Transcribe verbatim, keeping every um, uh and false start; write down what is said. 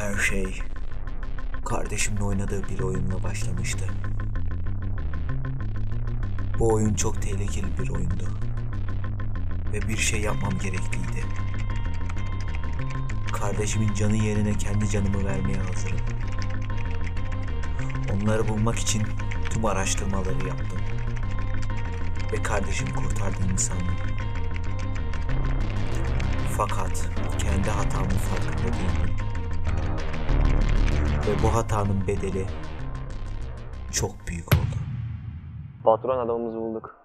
Her şey kardeşimin oynadığı bir oyunla başlamıştı. Bu oyun çok tehlikeli bir oyundu ve bir şey yapmam gerekliydi. Kardeşimin canı yerine kendi canımı vermeye hazırım. Onları bulmak için tüm araştırmaları yaptım ve kardeşimi kurtardığımı sandım. Fakat kendi hatamın farkında değildim. Ve bu hatanın bedeli çok büyük oldu. Patron, adamımızı bulduk.